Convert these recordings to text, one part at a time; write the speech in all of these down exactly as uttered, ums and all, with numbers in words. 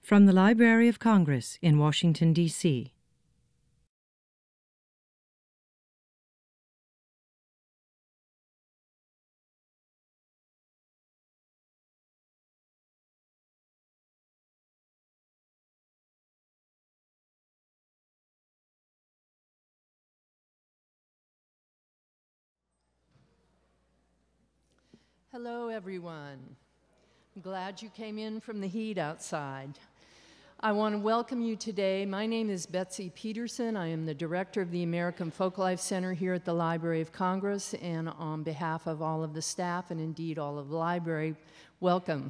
From the Library of Congress in Washington, D C Hello, everyone. I'm glad you came in from the heat outside. I want to welcome you today. My name is Betsy Peterson. I am the director of the American Folklife Center here at the Library of Congress, and on behalf of all of the staff and indeed all of the library, welcome.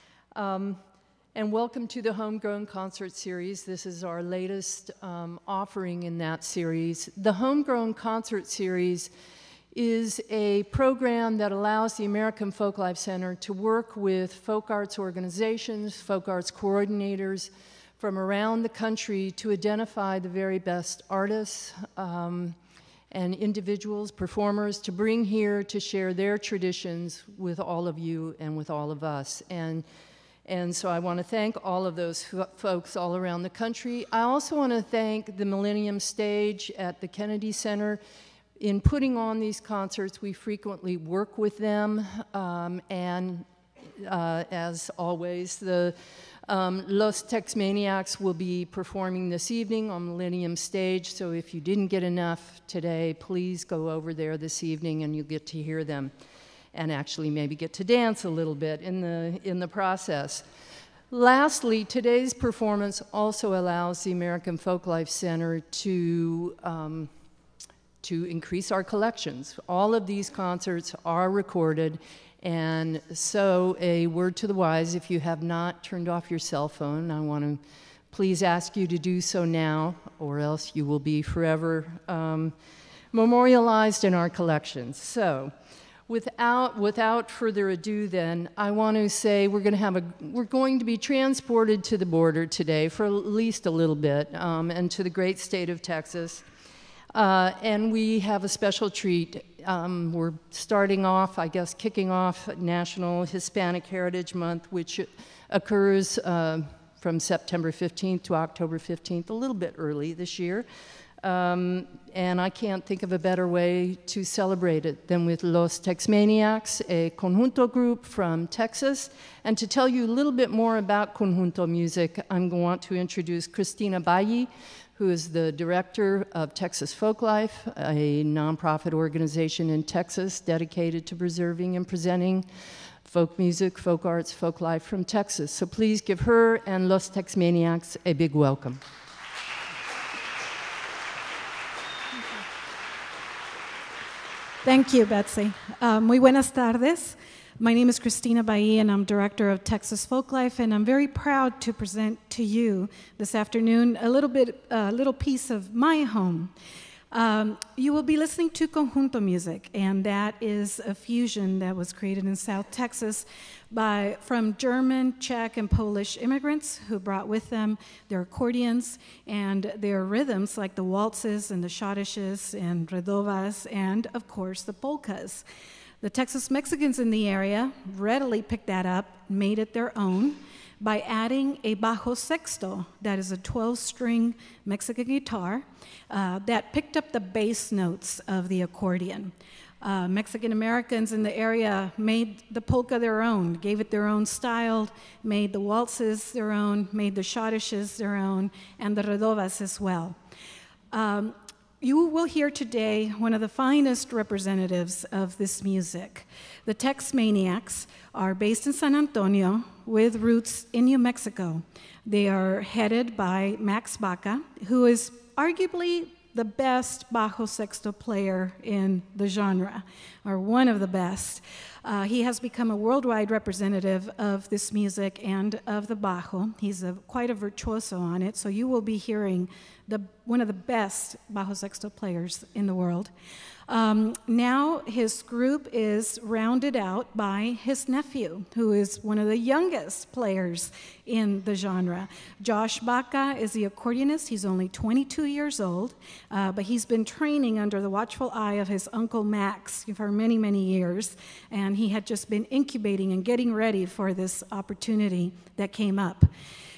Um, and welcome to the Homegrown Concert Series. This is our latest um, offering in that series. The Homegrown Concert Series is a program that allows the American Folklife Center to work with folk arts organizations, folk arts coordinators from around the country to identify the very best artists um, and individuals, performers, to bring here to share their traditions with all of you and with all of us. And, and so I want to thank all of those folks all around the country. I also want to thank the Millennium Stage at the Kennedy Center. In putting on these concerts, we frequently work with them, um, and uh, as always, the um, Los Texmaniacs will be performing this evening on Millennium Stage, so if you didn't get enough today, please go over there this evening and you'll get to hear them, and actually maybe get to dance a little bit in the, in the process. Lastly, today's performance also allows the American Folklife Center to um, to increase our collections. All of these concerts are recorded, and so a word to the wise, if you have not turned off your cell phone, I want to please ask you to do so now, or else you will be forever um, memorialized in our collections. So without, without further ado then, I want to say we're going to have a, we're going to be transported to the border today for at least a little bit, um, and to the great state of Texas. Uh, and we have a special treat. Um, we're starting off, I guess, kicking off National Hispanic Heritage Month, which occurs uh, from September fifteenth to October fifteenth, a little bit early this year. Um, and I can't think of a better way to celebrate it than with Los Texmaniacs, a Conjunto group from Texas. And to tell you a little bit more about Conjunto music, I'm going to want to introduce Cristina Baca, who is the director of Texas Folklife, a nonprofit organization in Texas dedicated to preserving and presenting folk music, folk arts, folk life from Texas. So please give her and Los Texmaniacs a big welcome. Thank you, Betsy. Uh, muy buenas tardes. My name is Cristina Baca, and I'm director of Texas Folklife, and I'm very proud to present to you this afternoon a little bit, a little piece of my home. Um, you will be listening to Conjunto music, and that is a fusion that was created in South Texas by, from German, Czech, and Polish immigrants who brought with them their accordions and their rhythms like the waltzes and the schottisches and redovas and, of course, the polkas. The Texas Mexicans in the area readily picked that up, made it their own by adding a bajo sexto, that is a twelve-string Mexican guitar, uh, that picked up the bass notes of the accordion. Uh, Mexican Americans in the area made the polka their own, gave it their own style, made the waltzes their own, made the schottisches their own, and the redovas as well. Um, You will hear today one of the finest representatives of this music. The Texmaniacs are based in San Antonio with roots in New Mexico. They are headed by Max Baca, who is arguably the best bajo sexto player in the genre, or one of the best. Uh, he has become a worldwide representative of this music and of the bajo. He's a, quite a virtuoso on it, so you will be hearing the, one of the best bajo sexto players in the world. Um, now his group is rounded out by his nephew, who is one of the youngest players in the genre. Josh Baca is the accordionist. He's only twenty-two years old, uh, but he's been training under the watchful eye of his uncle Max for many, many years, and he had just been incubating and getting ready for this opportunity that came up.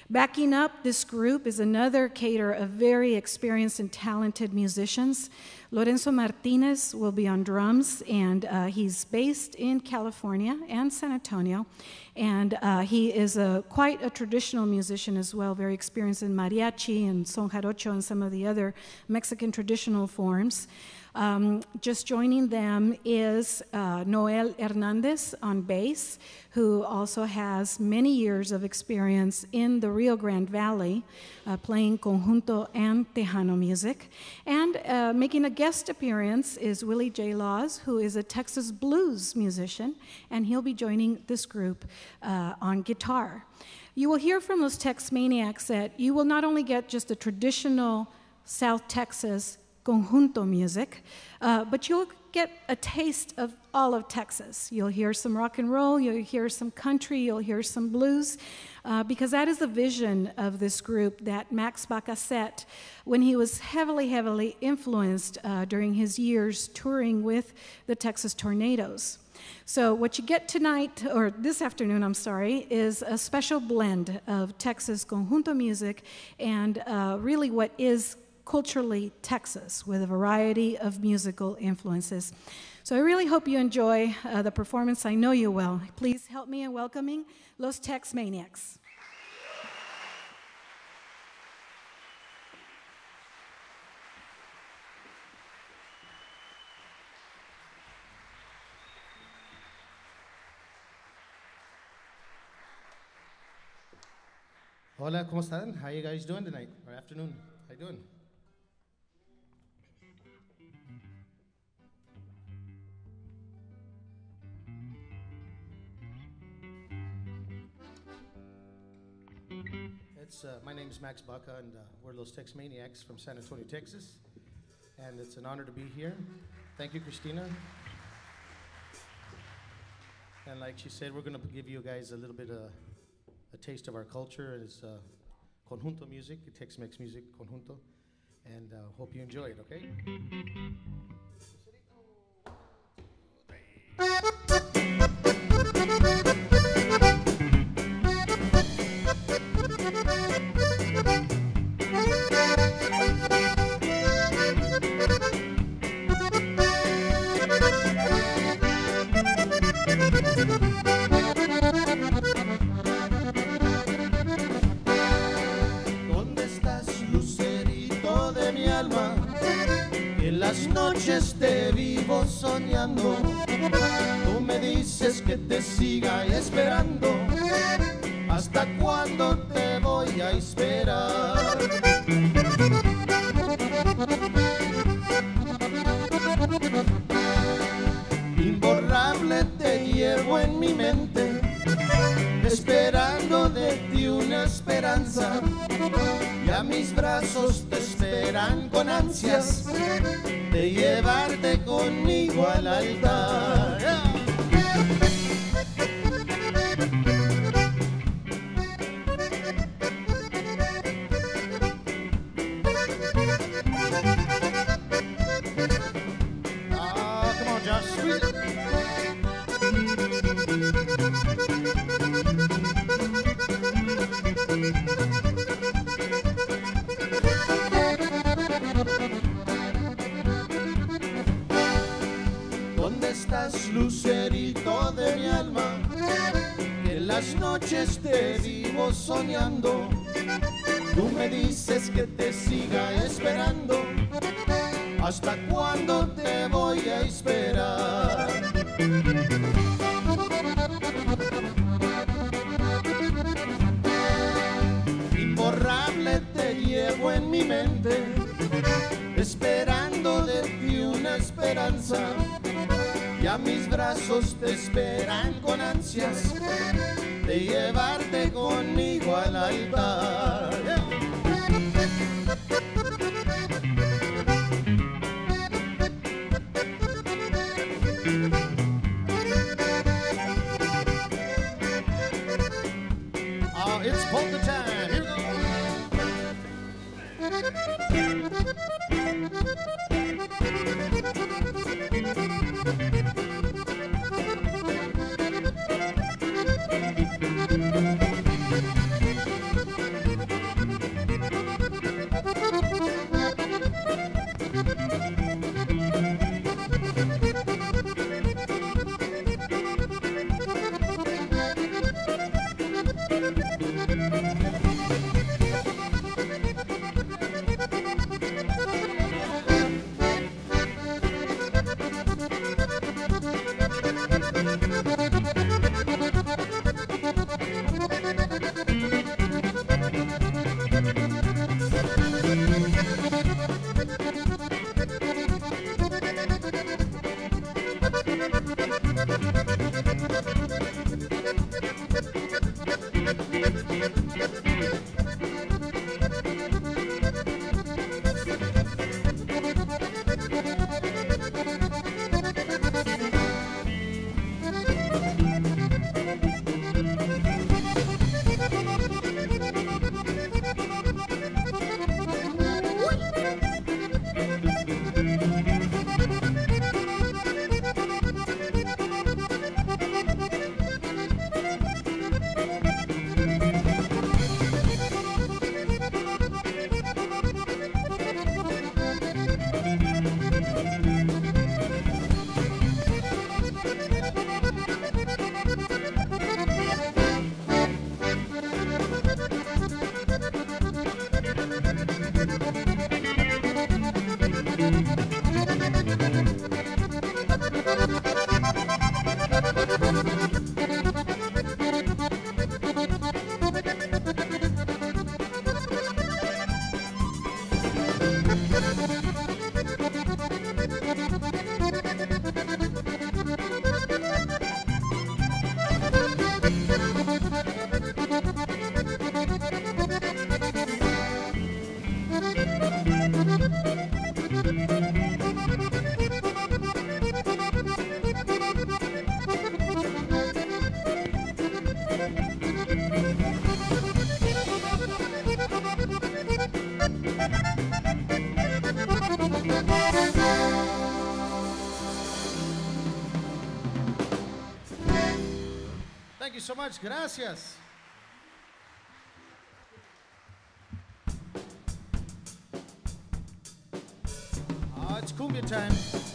Backing up this group is another cadre of very experienced and talented musicians. Lorenzo Martinez will be on drums, and uh, he's based in California and San Antonio. And uh, he is a, quite a traditional musician as well, very experienced in mariachi and son jarocho and some of the other Mexican traditional forms. Um, just joining them is uh, Noel Hernandez on bass, who also has many years of experience in the Rio Grande Valley, uh, playing conjunto and tejano music. And uh, making a guest appearance is Willie J. Laws, who is a Texas blues musician, and he'll be joining this group uh, on guitar. You will hear from those Texmaniacs that you will not only get just a traditional South Texas conjunto music, uh, but you'll get a taste of all of Texas. You'll hear some rock and roll, you'll hear some country, you'll hear some blues, uh, because that is the vision of this group that Max Baca set when he was heavily, heavily influenced uh, during his years touring with the Texas Tornadoes. So what you get tonight, or this afternoon, I'm sorry, is a special blend of Texas conjunto music and uh, really what is culturally Texas, with a variety of musical influences. So I really hope you enjoy uh, the performance. I know you will. Please help me in welcoming Los Texmaniacs. Hola, ¿cómo están? How you guys doing tonight, or afternoon? How you doing? It's, uh, my name is Max Baca, and uh, we're Los Texmaniacs from San Antonio, Texas. And it's an honor to be here. Thank you, Christina. And like she said, we're going to give you guys a little bit of a taste of our culture. It's uh, conjunto music, Tex-Mex music, conjunto. And uh, hope you enjoy it, okay? Las noches te vivo soñando, tú me dices que te siga esperando, ¿hasta cuándo te voy a esperar? Imborrable te llevo en mi mente, esperando de ti una esperanza, ya mis brazos te esperan con ansias de llevarte conmigo al altar. Yeah. Oh, come on, Josh. Sweet. ¿Dónde estás, lucerito de mi alma? Que en las noches te vivo soñando. Tú me dices que te siga esperando. ¿Hasta cuándo te voy a esperar? Imborrable te llevo en mi mente, esperando de ti una esperanza. Ya mis brazos te esperan con ansias de llevarte conmigo al altar. Yeah. Oh, it's polka time. Here we go. Thank you so much. Gracias. Oh, it's cumbia time.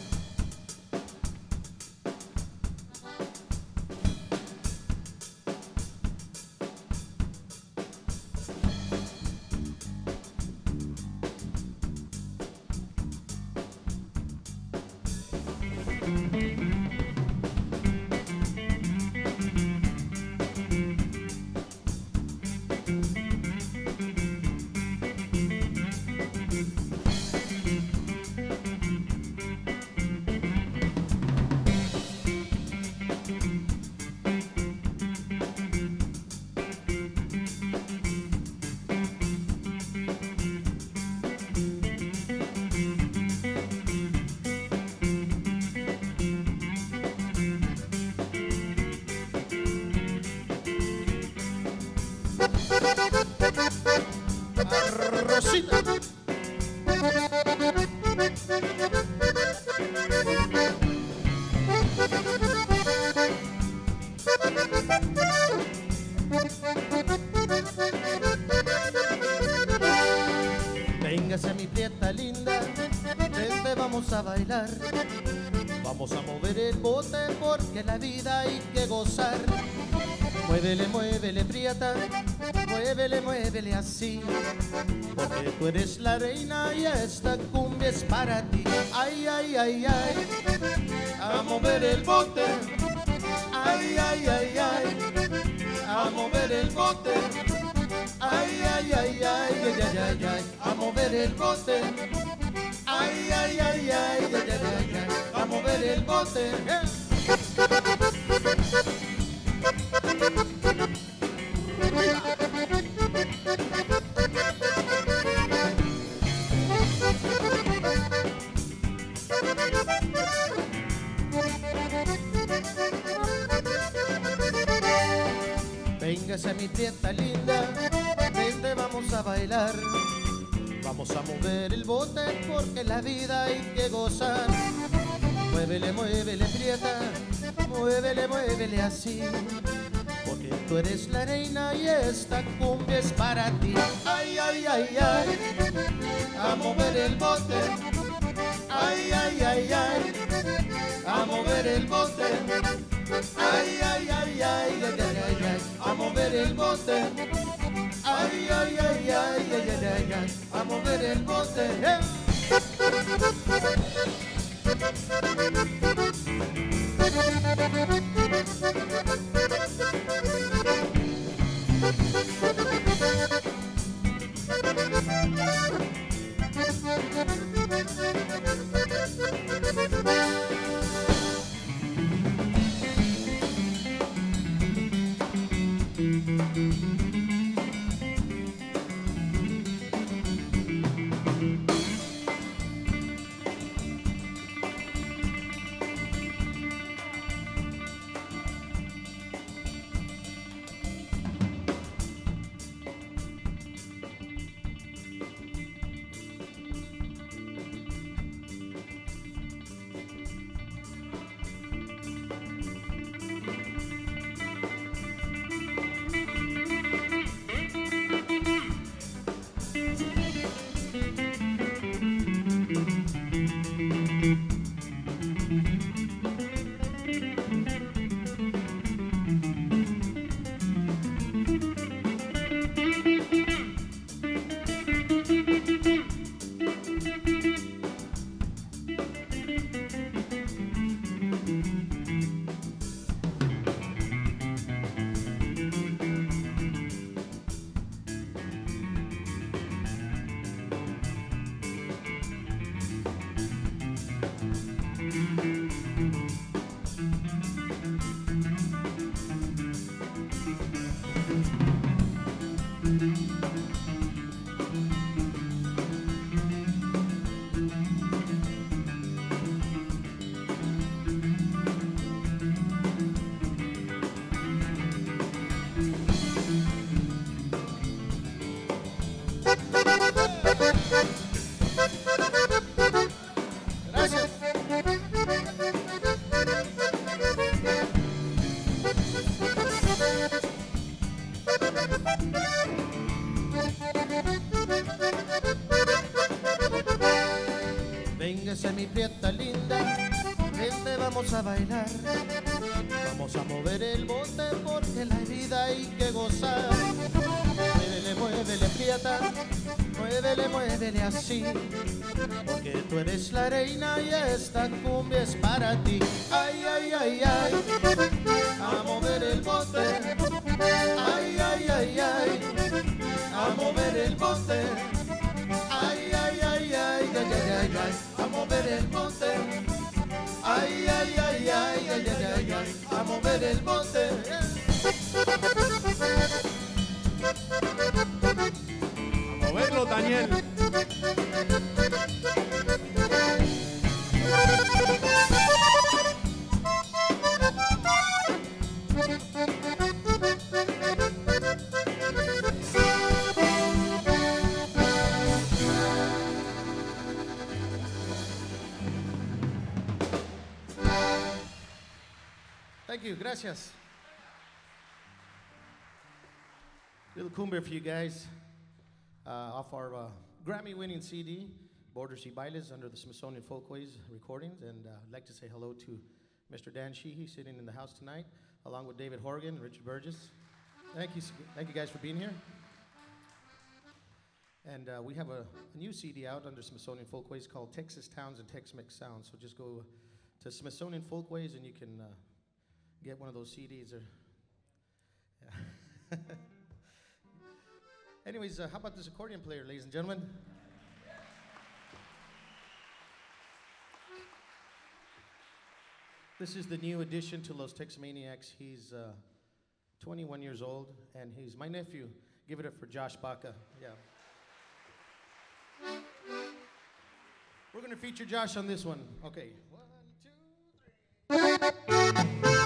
Rosita. Véngase mi prieta linda, vente vamos a bailar. Vamos a mover el bote porque la vida hay que gozar. Muévele, muévele prieta, muévele, muévele así, porque tú eres la reina y esta cumbia es para ti. Ay, ay, ay, ay, a mover el bote. Ay, ay, ay, ay, a mover el bote. Ay, ay, ay, ay, ay, ay, ay, ay, a mover el bote. Ay, ay, ay, ay, ay, ay, ay, ay, a mover el bote. Véngase mi prieta linda, vente vamos a bailar. Vamos a mover el bote porque la vida hay que gozar. Muévele, muévele prieta, muévele, muévele así, porque tú eres la reina y esta cumbia es para ti. Ay, ay, ay, ay, a mover el bote. Ay, ay, ay, ay, a mover el bote. Ay, ay, ay, ay, ay, ay, ay, ay, a mover el bote. Ay, ay, ay, ay, ay, ay, ay, ay, a mover el bote. ¡Eh! Véngase mi prieta linda, vente vamos a bailar. Vamos a mover el bote porque la vida hay que gozar. Muévele, muévele prieta, muévele, muévele así. Porque tú eres la reina y esta cumbia es para ti. Ay, ay, ay, ay, a mover el bote. Ay, ay, ay, ay, a mover el bote. Ay, ay, ay, ay, ay, ay, ay, ay, a mover el bote. Ay, ay, ay, ay, ay, ay, ay, ay, a mover el bote. A moverlo, Daniel. Thank you, gracias. Little cumbia for you guys uh, off our uh, Grammy-winning C D, Borders y Bailes, under the Smithsonian Folklife recordings. And uh, I'd like to say hello to Mister Dan Sheehy sitting in the house tonight, along with David Horgan and Richard Burgess. Thank you, thank you guys for being here. And uh, we have a, a new C D out under Smithsonian Folkways called Texas Towns and Tex-Mex Sounds. So just go to Smithsonian Folkways and you can uh, get one of those C Ds. Or, yeah. Anyways, uh, how about this accordion player, ladies and gentlemen? This is the new addition to Los Texmaniacs. He's uh, twenty-one years old, and he's my nephew. Give it up for Max Baca. Yeah. We're going to feature Josh on this one. Okay. One, two, three.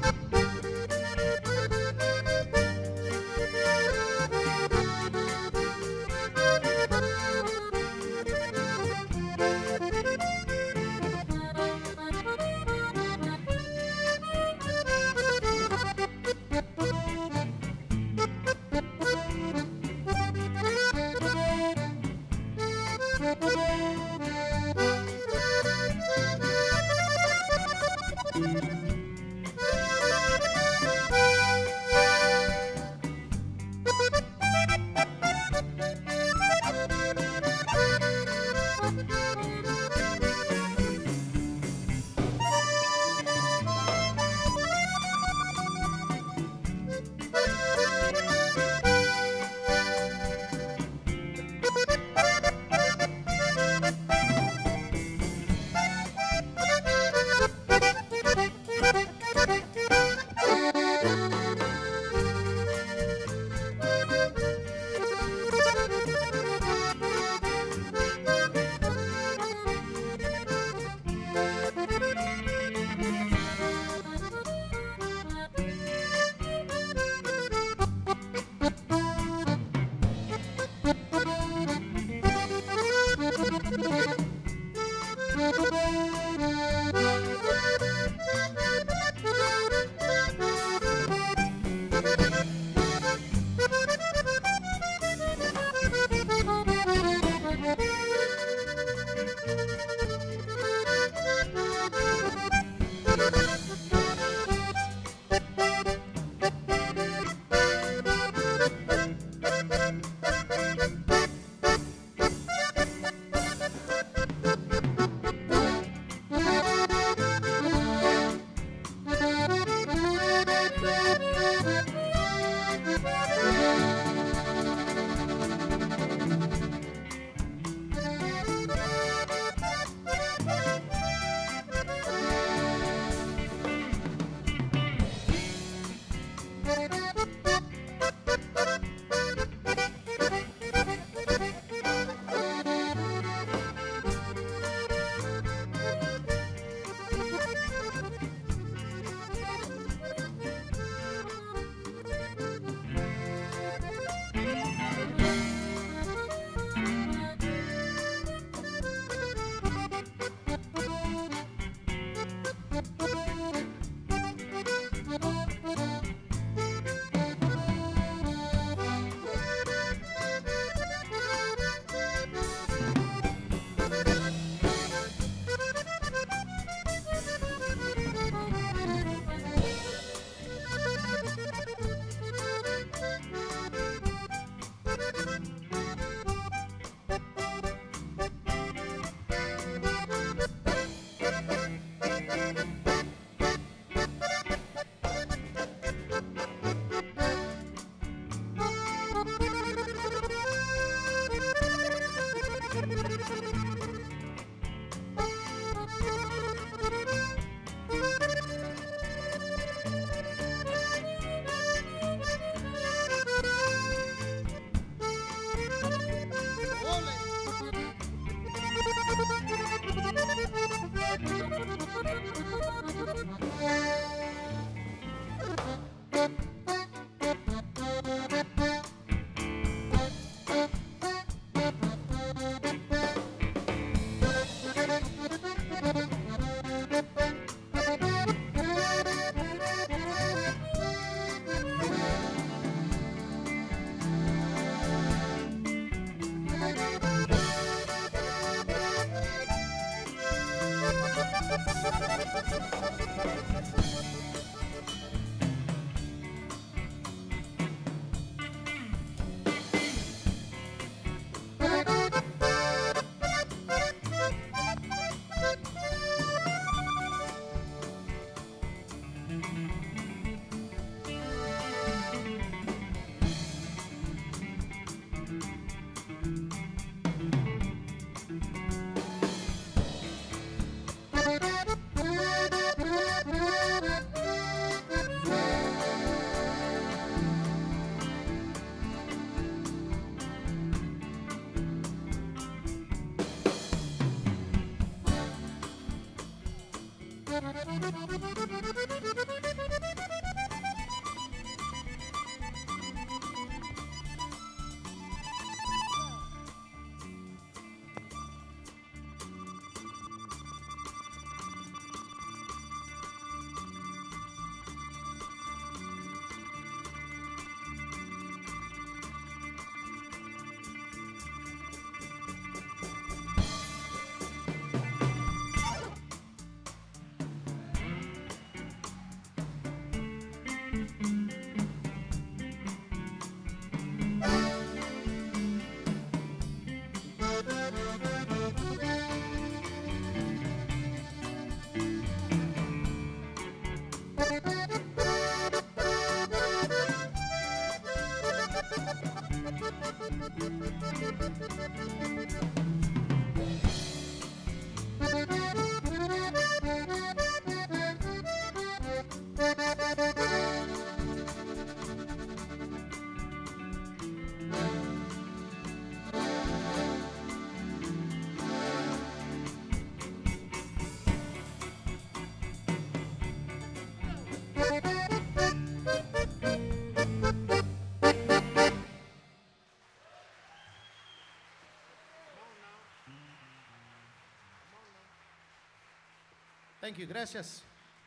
Thank you, gracias.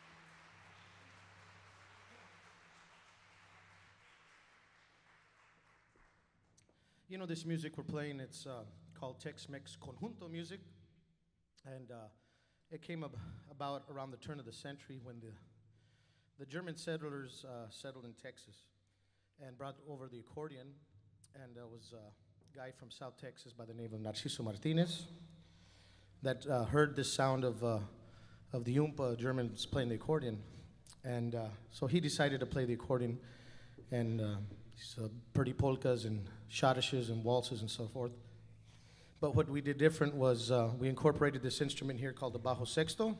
You know, this music we're playing, it's uh, called Tex-Mex Conjunto music. And uh, it came ab about around the turn of the century when the, the German settlers uh, settled in Texas and brought over the accordion. And there was a guy from South Texas by the name of Narciso Martinez that uh, heard the sound of uh, of the Oompa Germans playing the accordion. And uh, so he decided to play the accordion and uh, these, uh, pretty polkas and schottisches and waltzes and so forth. But what we did different was uh, we incorporated this instrument here called the bajo sexto,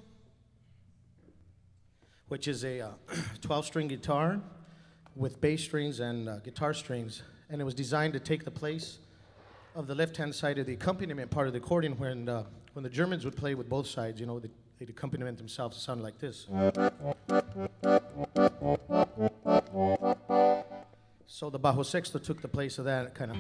which is a twelve string uh, guitar with bass strings and uh, guitar strings. And it was designed to take the place of the left-hand side of the accompaniment part of the accordion when, uh, when the Germans would play with both sides, you know, the they'd accompaniment themselves. It sounded like this. So the bajo sexto took the place of that, kind of.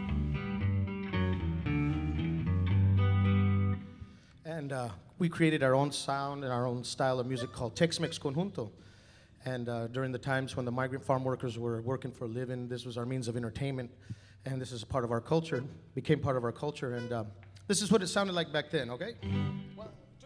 And uh, we created our own sound and our own style of music called Tex-Mex Conjunto. And uh, during the times when the migrant farm workers were working for a living, this was our means of entertainment. And this is part of our culture, became part of our culture. And uh, this is what it sounded like back then, okay? One, two,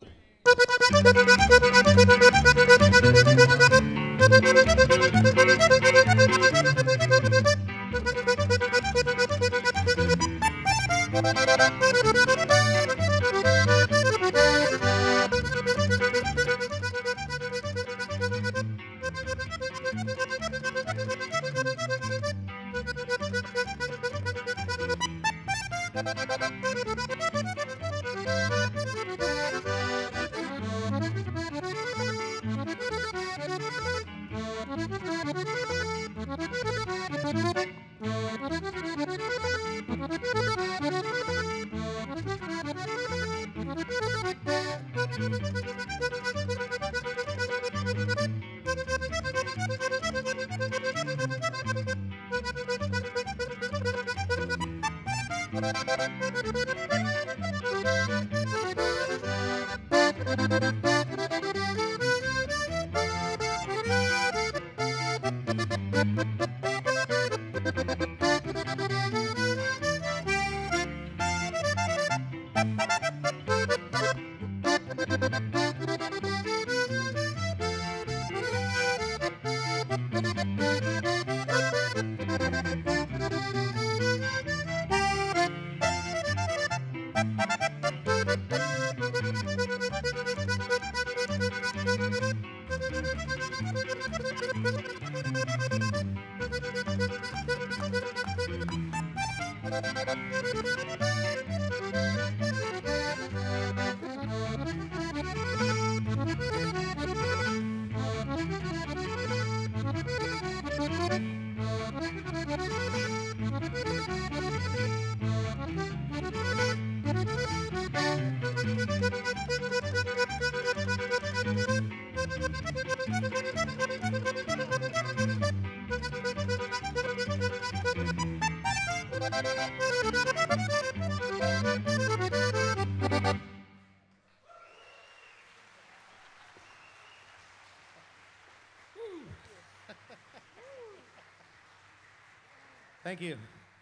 Thank you.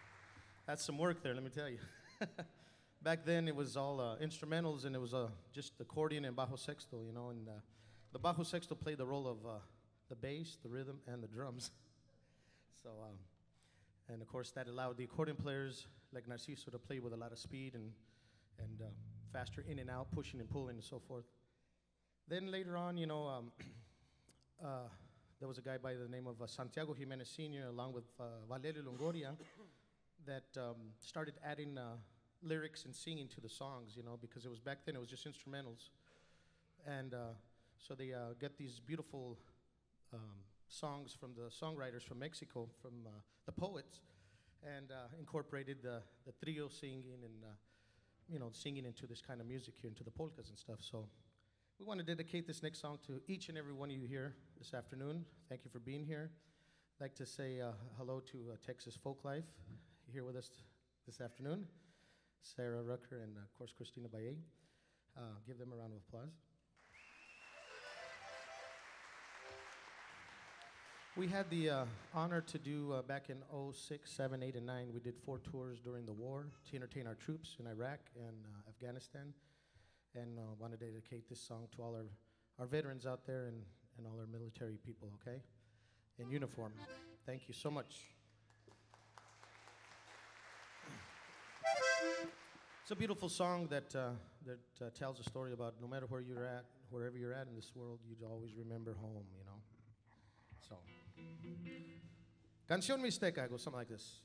That's some work there, let me tell you. Back then, it was all uh, instrumentals, and it was uh, just accordion and bajo sexto, you know, and uh, the bajo sexto played the role of uh, the bass, the rhythm, and the drums. So, um, and of course, that allowed the accordion players like Narciso to play with a lot of speed and, and uh, faster in and out, pushing and pulling and so forth. Then later on, you know, um, uh, there was a guy by the name of uh, Santiago Jimenez Senior along with uh, Valerio Longoria. that um, started adding uh, lyrics and singing to the songs, you know, because it was back then, it was just instrumentals. And uh, so they uh, get these beautiful um, songs from the songwriters from Mexico, from uh, the poets, and uh, incorporated the, the trio singing and, uh, you know, singing into this kind of music here, into the polkas and stuff. So we want to dedicate this next song to each and every one of you here this afternoon. Thank you for being here. I'd like to say uh, hello to uh, Texas Folklife here with us this afternoon. Sarah Rucker and, uh, of course, Christina Baye. Uh, give them a round of applause. We had the uh, honor to do, uh, back in oh six, seven, eight, and nine, we did four tours during the war to entertain our troops in Iraq and uh, Afghanistan. And uh, want to dedicate this song to all our, our veterans out there and, and all our military people, okay? In uniform. Thank you so much. It's a beautiful song that, uh, that uh, tells a story about no matter where you're at, wherever you're at in this world, you'd always remember home, you know? So, Canción Mixteca goes something like this.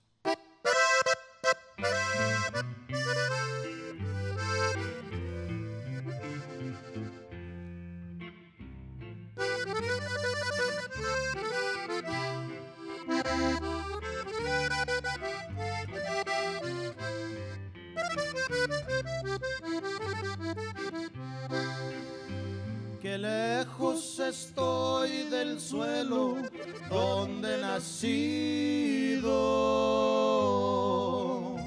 Qué lejos estoy del suelo donde he nacido.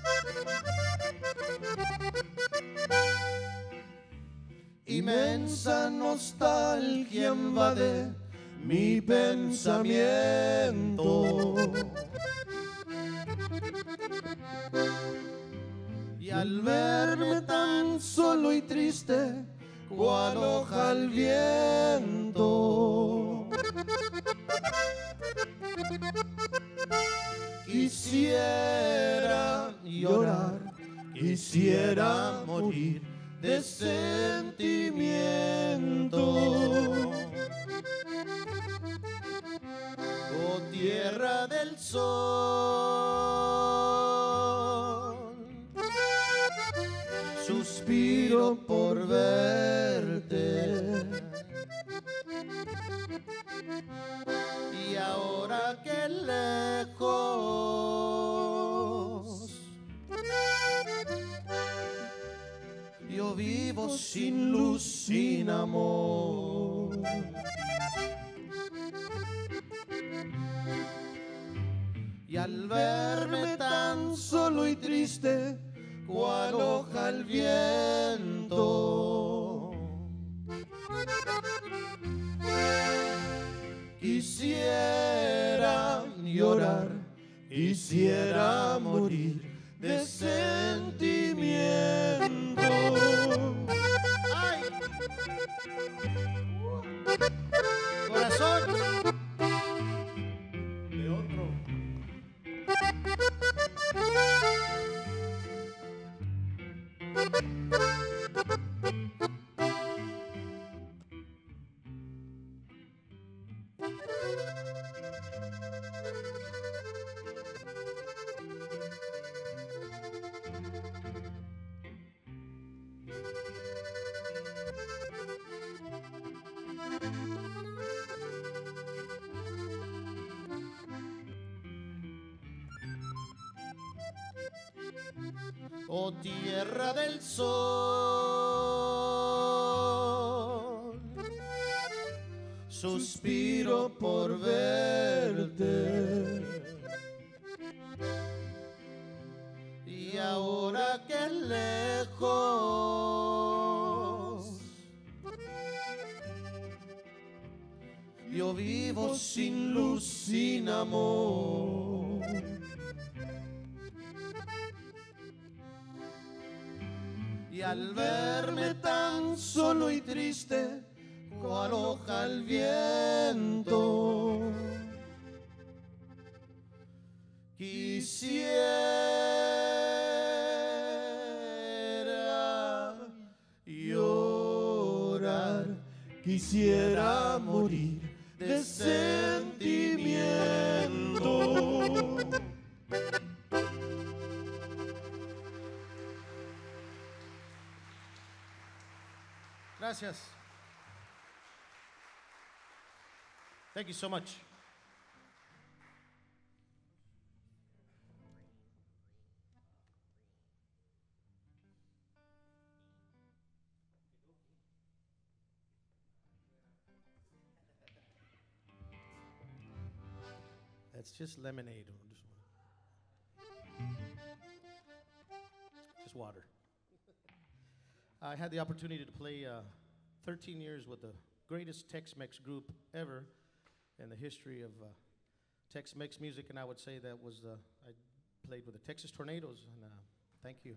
Inmensa nostalgia invade mi pensamiento. Y al verme tan solo y triste, cual hoja al viento, quisiera llorar, quisiera morir de sentimiento. Oh tierra del sol, suspiro por verte. Y ahora que lejos yo vivo sin luz, sin amor. Y al verme tan solo y triste, cual hoja al viento, quisiera llorar, quisiera morir de sentimiento. ¡Ay! Corazón de otro. Oh tierra del sol, suspiro por verte. Y ahora que lejos yo vivo sin luz, sin amor. Y al verme tan solo y triste, cual hoja al viento, quisiera llorar, quisiera morir de sentimiento. gracias. Thank you so much. That's just lemonade. Just, just water. I had the opportunity to play uh, thirteen years with the greatest Tex-Mex group ever in the history of uh, Tex-Mex music, and I would say that was, uh, I played with the Texas Tornadoes, and uh, thank you.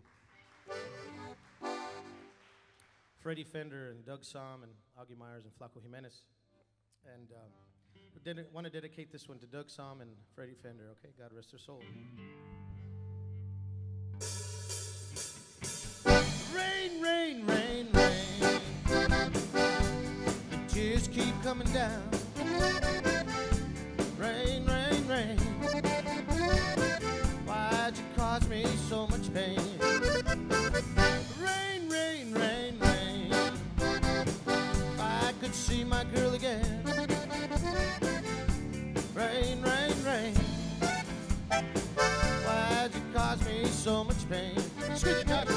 Freddie Fender and Doug Somm and Augie Myers and Flaco Jimenez. And um, I want to dedicate this one to Doug Somm and Freddie Fender, okay? God rest their soul. Rain, rain, rain, rain. The tears keep coming down. Rain, rain, rain. Why'd you cause me so much pain? Rain, rain, rain, rain. If I could see my girl again. Rain, rain, rain. Why'd you cause me so much pain? Squeeze it, Josh.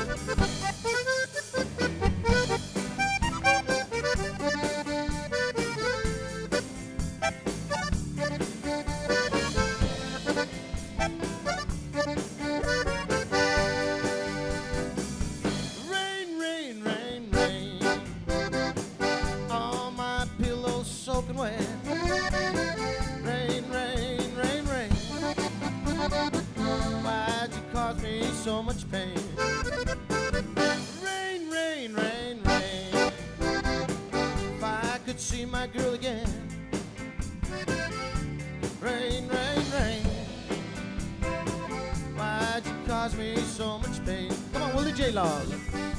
Rain, rain, rain, rain. All my pillows soaking wet. Rain, rain, rain, rain. Why'd you cause me so much pain? Rain, rain, rain, rain. If I could see my girl again. Rain, rain, rain. Why'd you cause me so much pain? Come on, Willie J. Laws.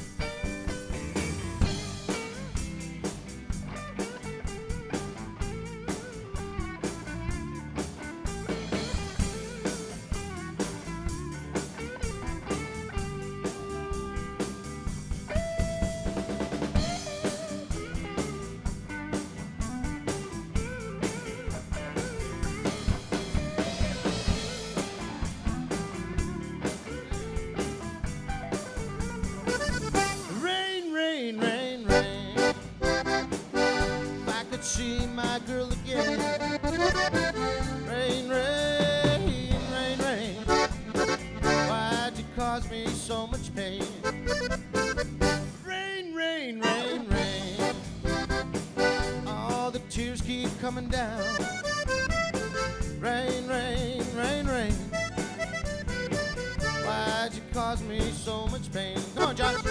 Rain, rain, rain, rain. If I could see my girl again. Rain, rain, rain, rain. Why'd you cause me so much pain? Rain, rain, rain, rain. All the tears keep coming down. Rain, rain, rain, rain. Why'd you cause me so much pain? Come on, Josh.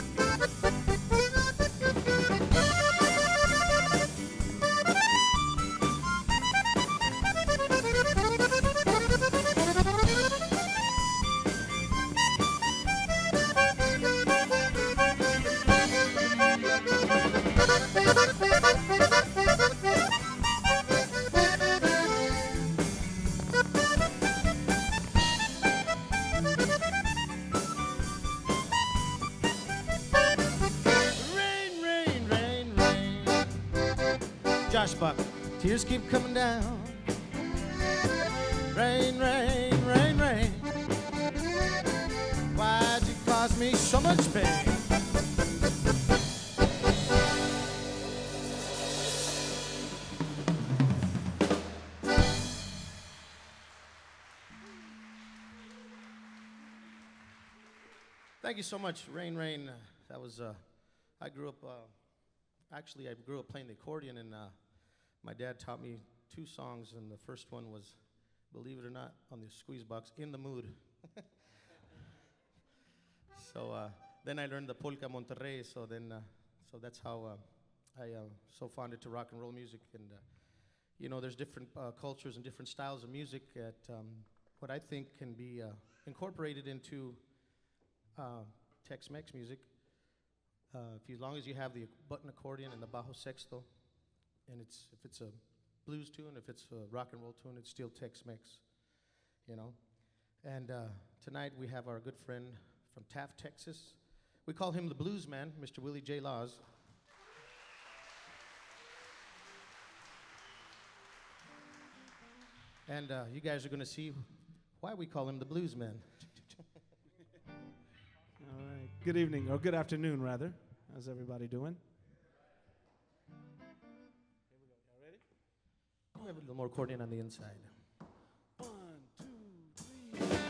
Rain, rain, rain, rain. Josh Buck, tears keep coming down. Rain, rain, rain, rain. Why'd you cause me so much pain? Thank you so much, Rain, Rain. Uh, that was, uh, I grew up, uh, actually I grew up playing the accordion, and uh, my dad taught me two songs, and the first one was, believe it or not, on the squeeze box, In the Mood. So uh, then I learned the Polka Monterrey, so then, uh, so that's how uh, I am so fonded to rock and roll music. And, uh, you know, there's different uh, cultures and different styles of music that um, what I think can be uh, incorporated into Uh, Tex-Mex music. Uh, if you, as long as you have the button accordion and the bajo sexto, and it's if it's a blues tune, if it's a rock and roll tune, it's still Tex-Mex, you know. And uh, tonight we have our good friend from Taft, Texas. We call him the blues man, Mister Willie J. Laws. And uh, you guys are going to see why we call him the blues man. All right. Good evening, or good afternoon, rather. How's everybody doing? Here we go. Y'all ready? We have a little more accordion on the inside. One, two, three.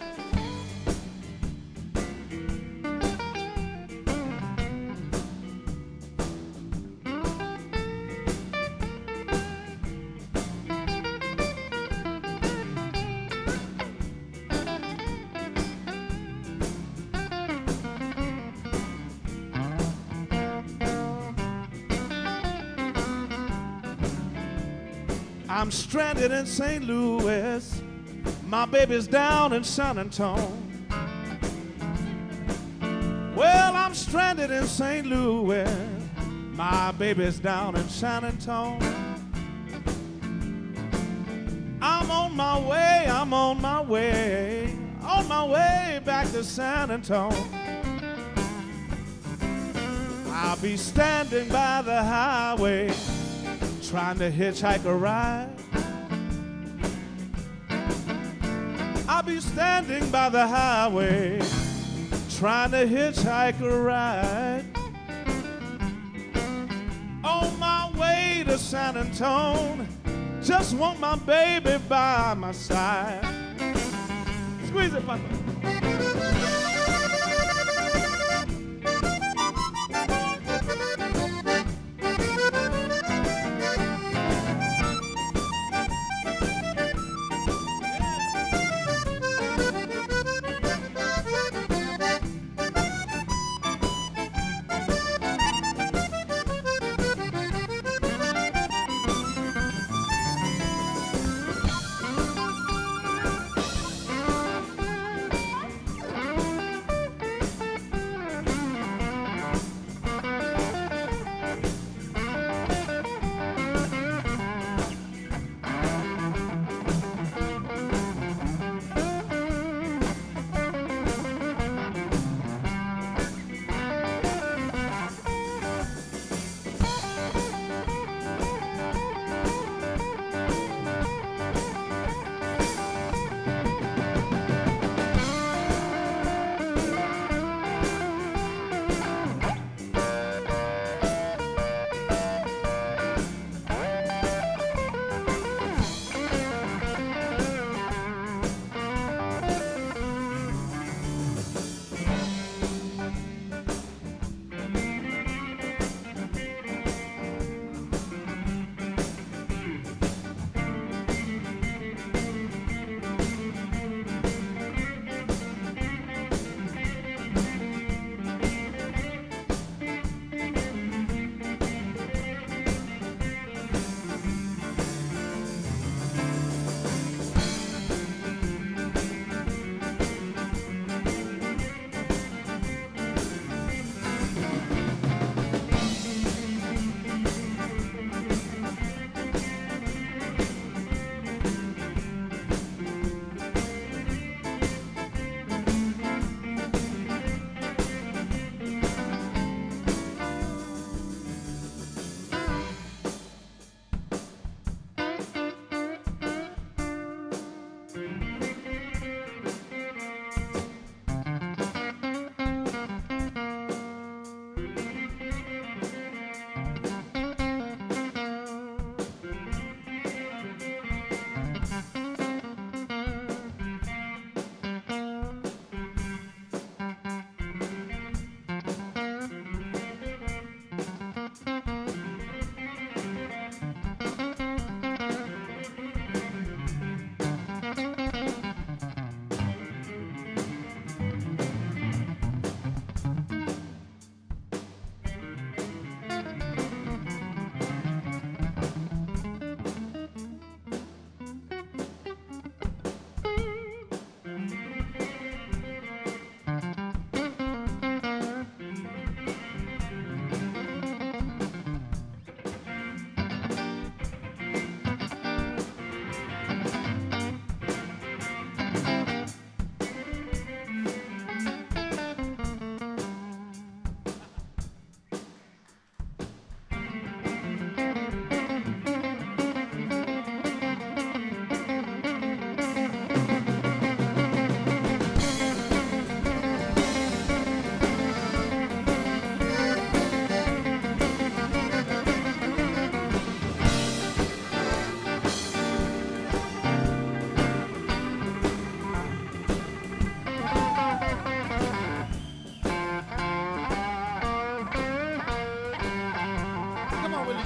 I'm stranded in Saint Louis. My baby's down in San Antonio. Well, I'm stranded in Saint Louis. My baby's down in San Antonio. I'm on my way, I'm on my way, on my way back to San Antonio. I'll be standing by the highway trying to hitchhike a ride. I'll be standing by the highway trying to hitchhike a ride. On my way to San Antonio, just want my baby by my side. Squeeze it, Papa.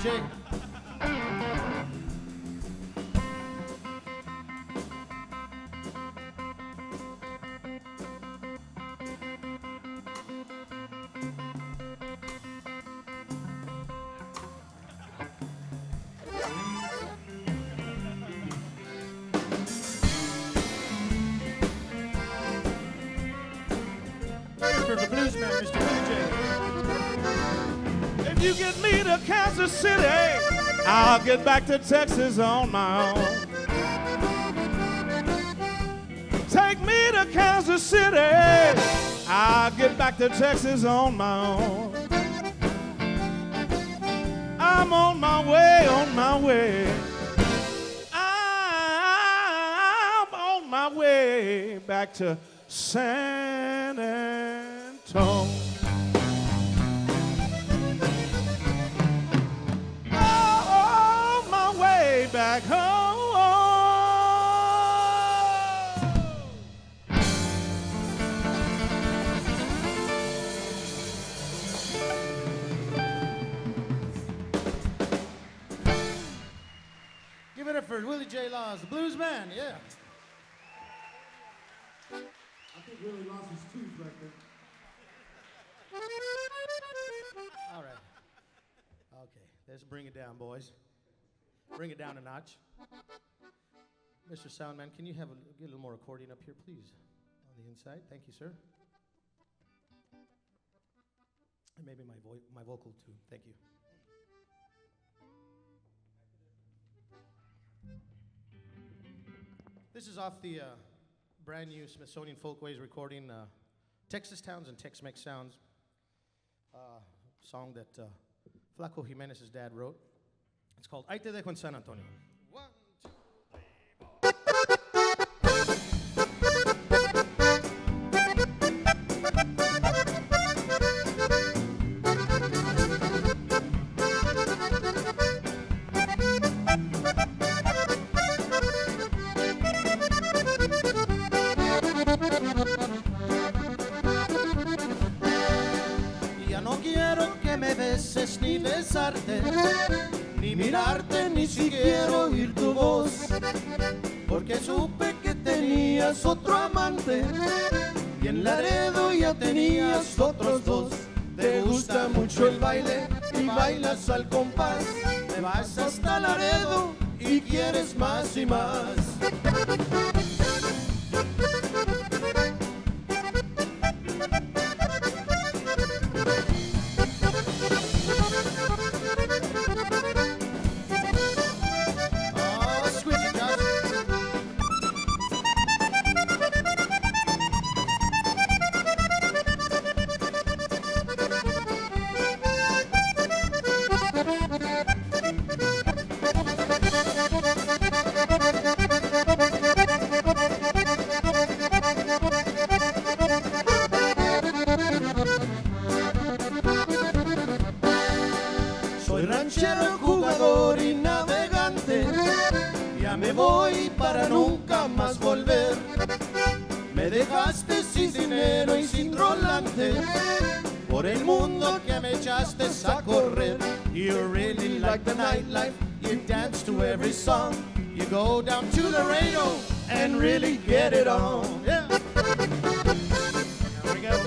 J. The blues man, Mister J. If you get me to Kansas City, I'll get back to Texas on my own. Take me to Kansas City, I'll get back to Texas on my own. I'm on my way, on my way. I'm on my way back to San Antonio. Oh, my way back home. Give it up for Willie J. Laws, the blues man, yeah. I think Willie lost his tooth right there. All right. Okay, let's bring it down, boys. Bring it down a notch. Mister Soundman, can you have a, get a little more accordion up here, please? On the inside. Thank you, sir. And maybe my, vo my vocal, too. Thank you. This is off the uh, brand new Smithsonian Folkways recording, uh, Texas Towns and Tex-Mex Sounds, uh, song that uh, Flaco Jimenez's dad wrote. It's called Ahí Te Dejo en San Antonio. One, two, three, ni besarte, ni mirarte, ni siquiera oír tu voz, porque supe que tenías otro amante y en Laredo ya tenías otros dos. Te gusta mucho el baile y bailas al compás, te vas hasta Laredo y quieres más y más. Por el mundo que me echaste a correr. You really like the nightlife, you dance to every song, you go down to Laredo and really get it on. Yeah. Here we go.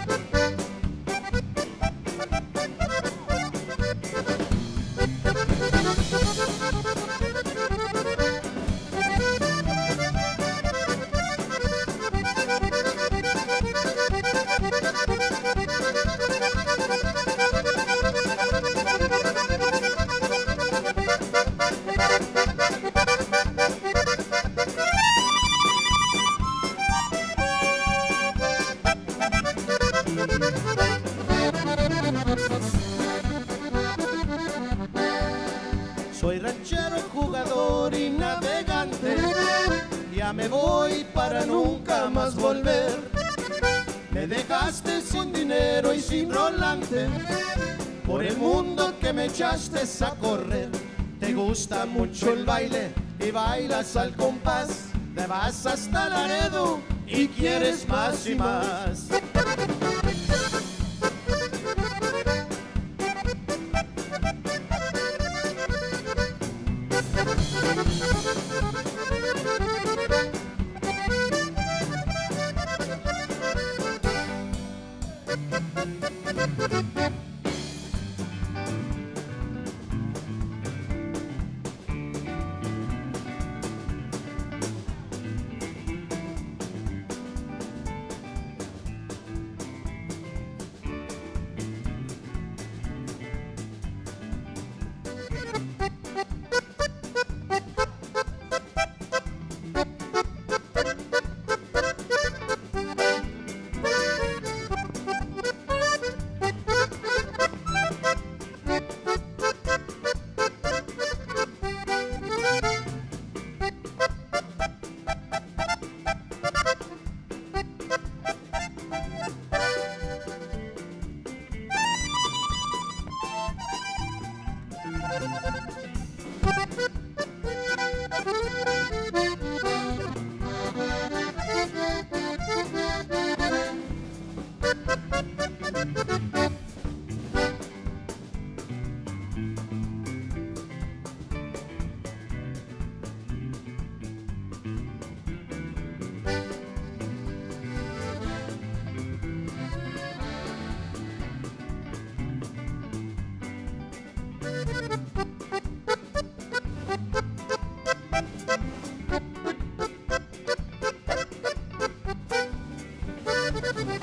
Soy ranchero, jugador y navegante, ya me voy para nunca más volver. Me dejaste sin dinero y sin rolante, por el mundo que me echaste a correr. Te gusta mucho el baile y bailas al compás, te vas hasta Laredo y quieres más y más.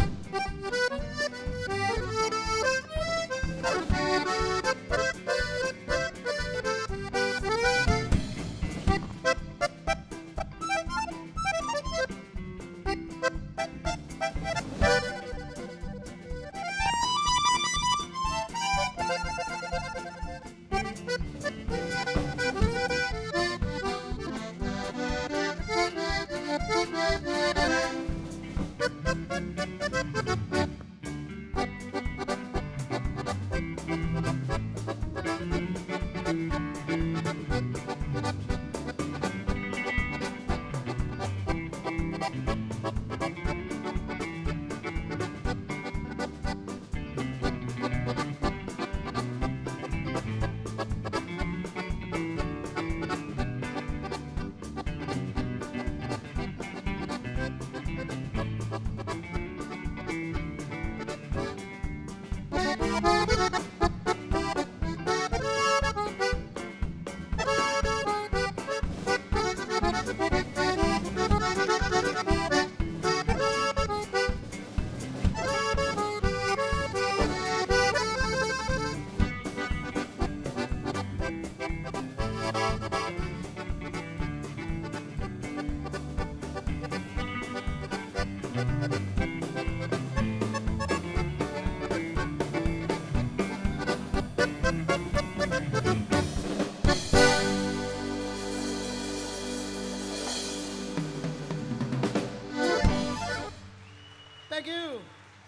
Thank you.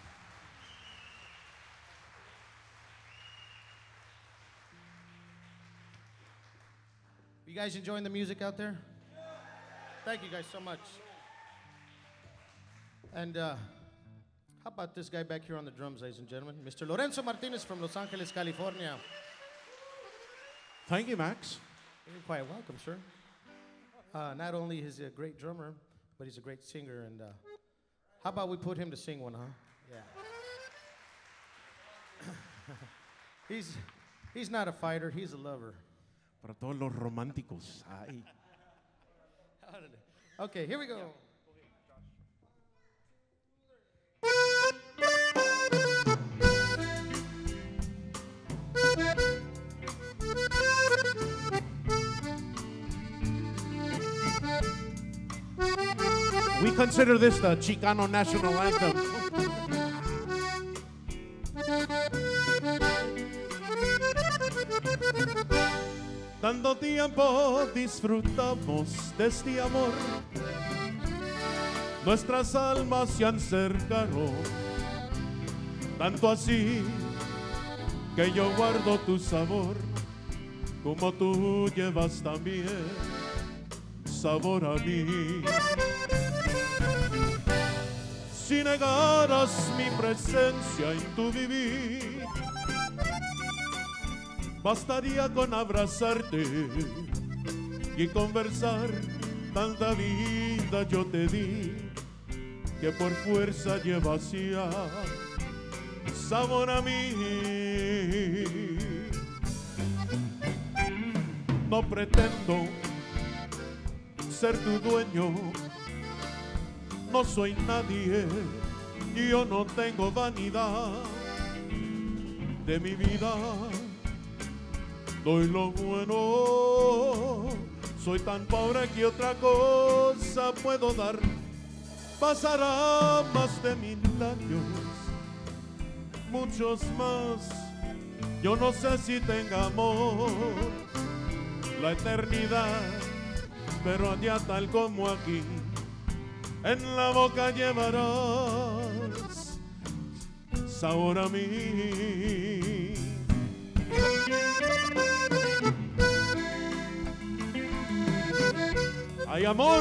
You guys enjoying the music out there? Thank you guys so much. And uh, how about this guy back here on the drums, ladies and gentlemen? Mister Lorenzo Martinez from Los Angeles, California. Thank you, Max. You're quite welcome, sir. Uh, not only is he a great drummer, but he's a great singer. And uh, how about we put him to sing one, huh? Yeah. he's, he's not a fighter, he's a lover. Para todos los románticos. Ay. Okay, here we go. We consider this the Chicano national anthem. Tanto tiempo disfrutamos de este amor, nuestras almas se acercaron, tanto así que yo guardo tu sabor, como tú llevas también sabor a mí. Si negaras mi presencia en tu vivir, bastaría con abrazarte y conversar. Tanta vida yo te di que por fuerza llevas ya sabor a mí. No pretendo ser tu dueño, no soy nadie, yo no tengo vanidad de mi vida. Doy lo bueno, soy tan pobre que otra cosa puedo dar. Pasará más de mil años, muchos más, yo no sé si tenga amor la eternidad, pero allá tal como aquí, en la boca llevarás sabor a mí. Hay amor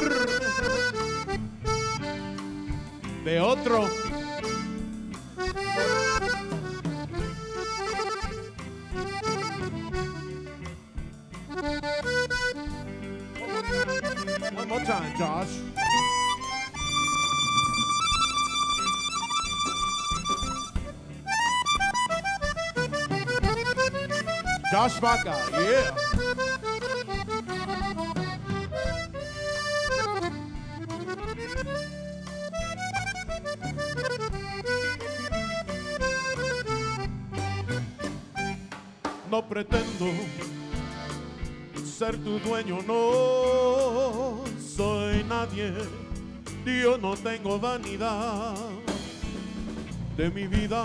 de otro. One more time, Josh. Josh Baca, yeah. No pretendo ser tu dueño, no soy nadie, yo no tengo vanidad. De mi vida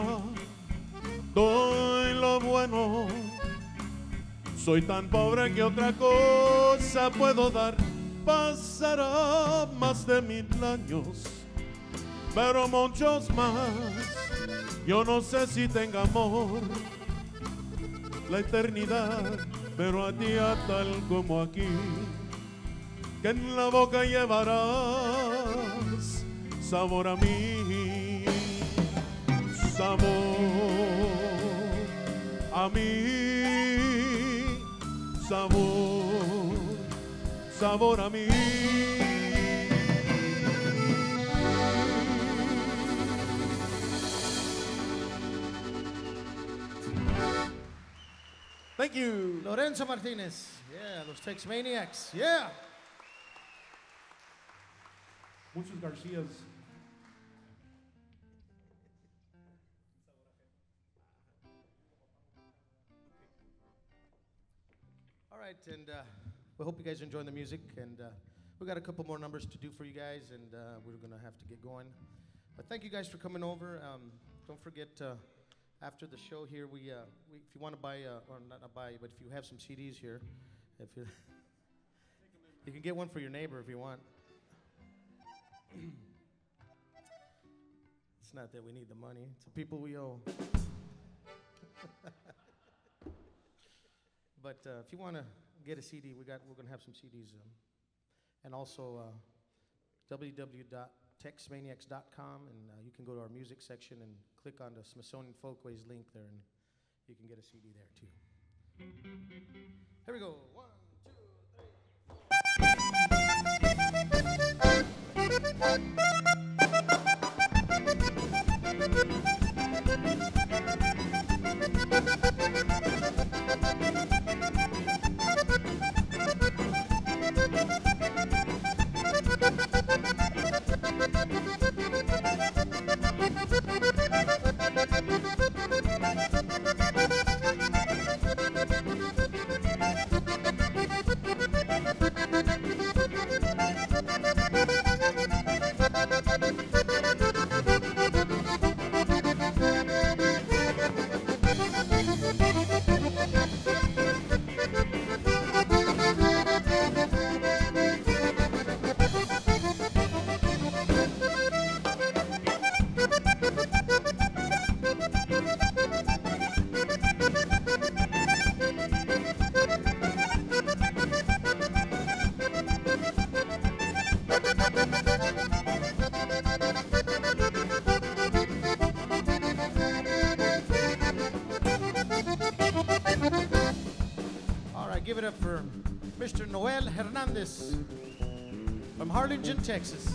doy lo bueno, soy tan pobre que otra cosa puedo dar. Pasará más de mil años, pero muchos más. Yo no sé si tenga amor la eternidad, pero a ti a tal como aquí, que en la boca llevarás sabor a mí, sabor a mí, sabor, sabor a mí. Thank you. Lorenzo Martinez. Yeah, los Texmaniacs. Yeah. Muchos Garcias. All right, and uh, we hope you guys are enjoying the music. And uh, we got a couple more numbers to do for you guys, and uh, we're going to have to get going. But thank you guys for coming over. Um, don't forget, uh, after the show here, we, uh, we if you want to buy, uh, or not, not buy, but if you have some C Ds here, if you you can get one for your neighbor if you want. It's not that we need the money; it's the people we owe. But uh, if you want to get a C D, we got we're gonna have some C Ds, um, and also uh, w w w dot texmaniacs dot com, and uh, you can go to our music section and click on the Smithsonian Folkways link there, and you can get a C D there too. Here we go. One, two, give it up for Mister Noel Hernandez from Harlingen, Texas.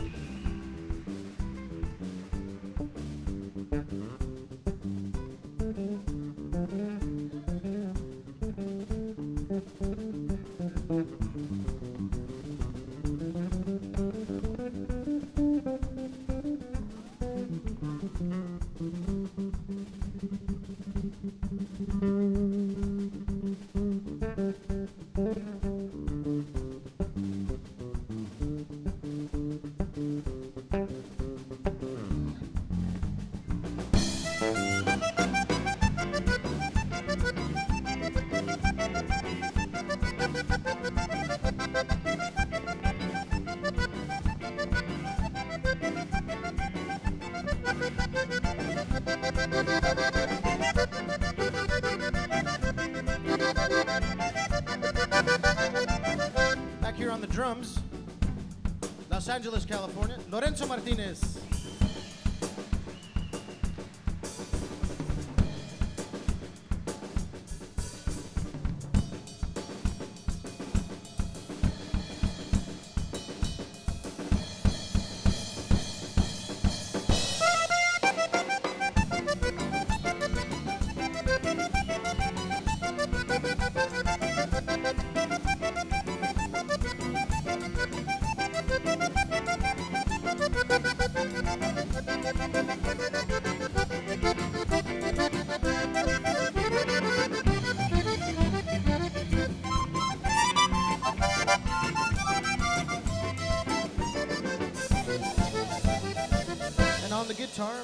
Back here on the drums, Los Angeles, California, Lorenzo Martinez.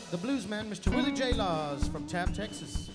the blues man, Mister Willie J. Laws from Tab, Texas.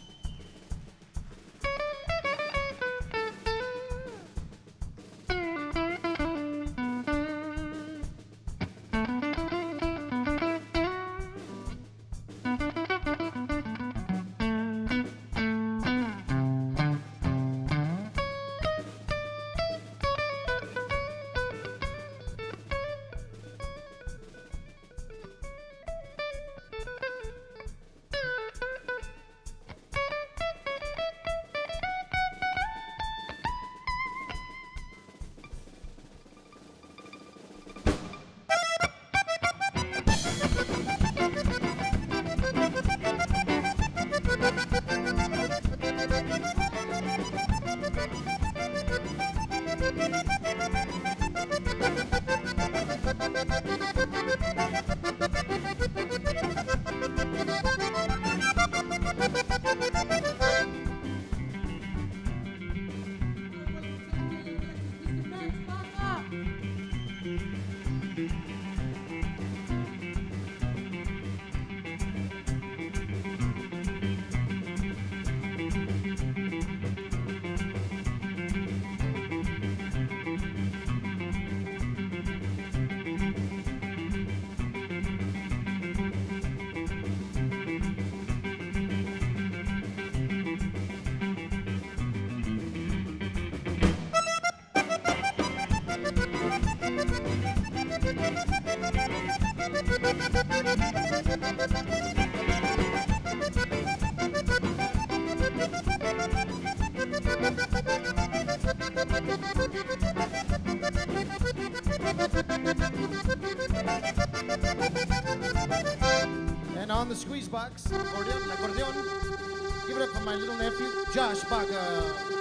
And on the squeeze box, accordion, l'accordion, give it up for my little nephew, Josh Baca.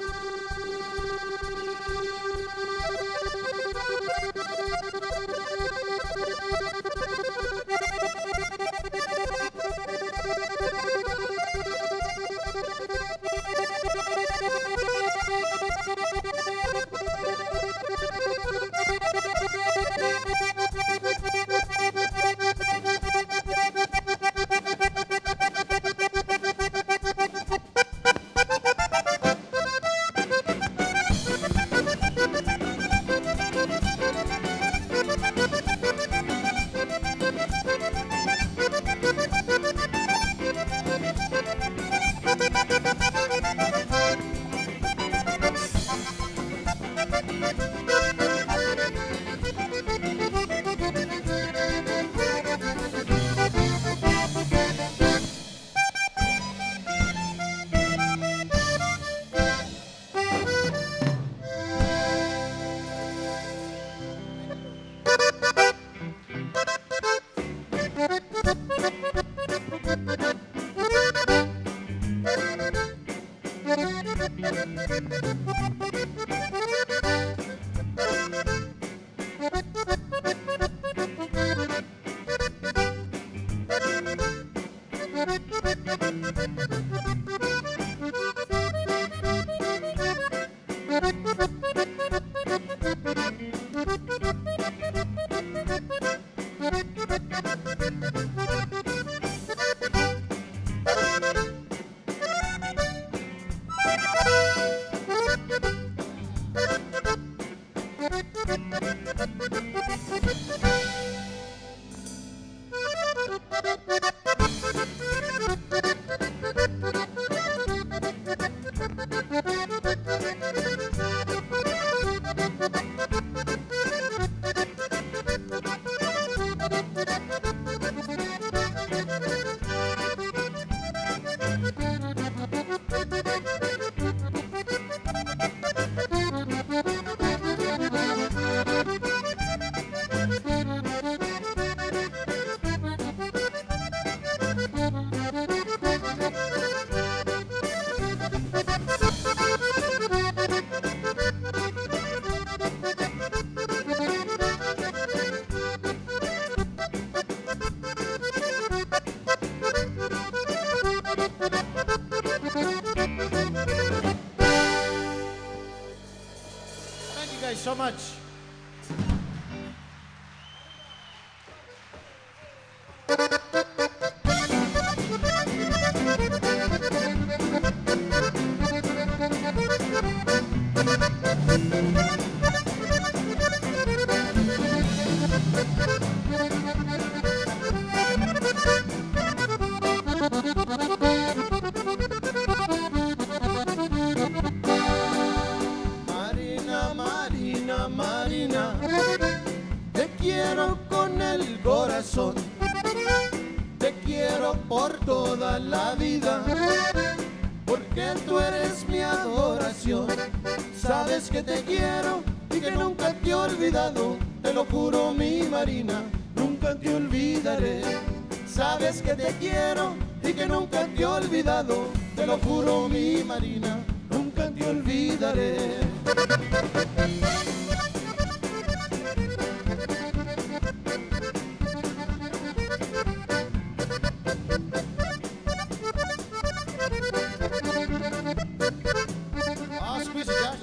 So much. por toda la vida, porque tú eres mi adoración. Sabes que te quiero y que nunca te he olvidado, te lo juro mi Marina, nunca te olvidaré. Sabes que te quiero y que nunca te he olvidado, te lo juro mi Marina, nunca te olvidaré. Ah, squeeze it, Josh.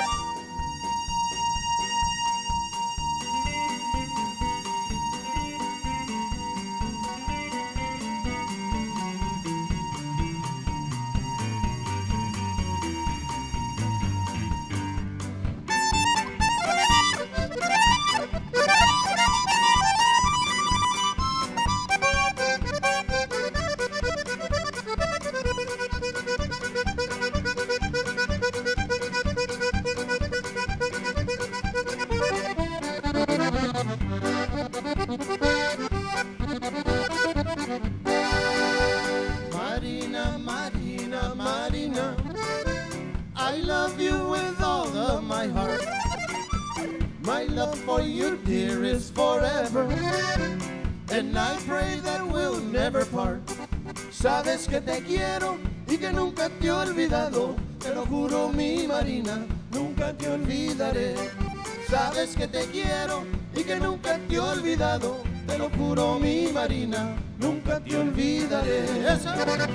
Marina, Marina, Marina, I love you with all of my heart. My love for you, dear, is forever, and I pray that we'll never part. Sabes que te quiero y que nunca te he olvidado, te lo juro mi Marina, nunca te olvidaré. Sabes que te quiero y que nunca te he olvidado, te lo juro mi Marina, nunca te olvidaré. Esa.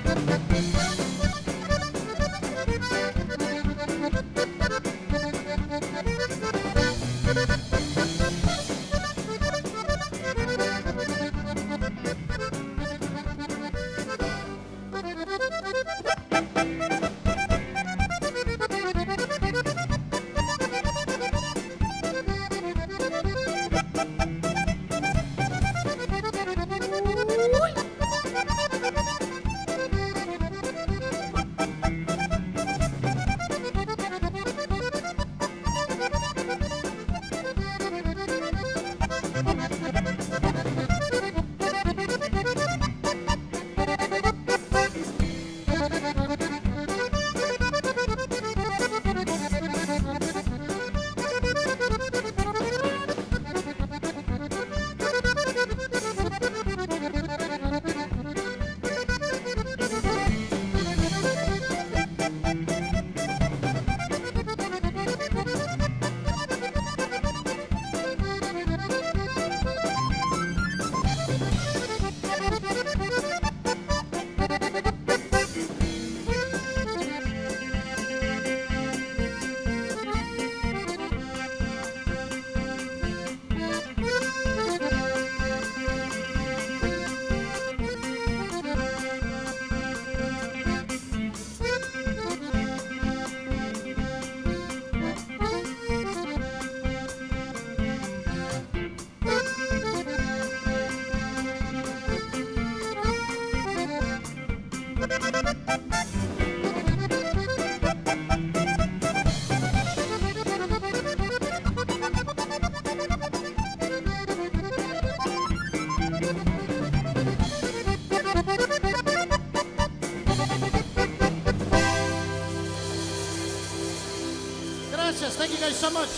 Gracias, thank you guys so much.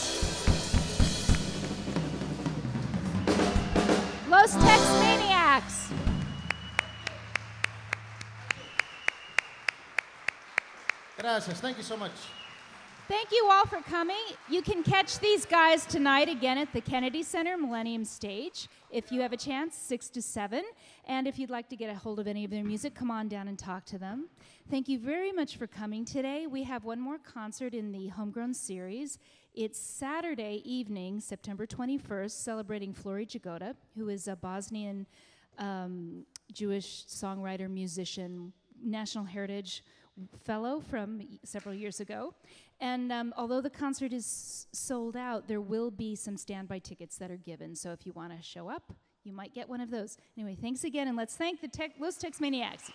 Los Texmaniacs. Gracias, thank you so much. Thank you all for coming. You can catch these guys tonight again at the Kennedy Center Millennium Stage if you have a chance, six to seven. And if you'd like to get a hold of any of their music, come on down and talk to them. Thank you very much for coming today. We have one more concert in the Homegrown series. It's Saturday evening, September twenty-first, celebrating Flori Jagoda, who is a Bosnian um, Jewish songwriter, musician, National Heritage Fellow from several years ago. And um, although the concert is sold out, there will be some standby tickets that are given. So if you want to show up, you might get one of those. Anyway, thanks again, and let's thank the tech, Los Texmaniacs.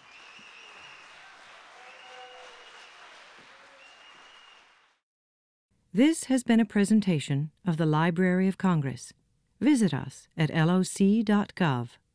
This has been a presentation of the Library of Congress. Visit us at L O C dot gov.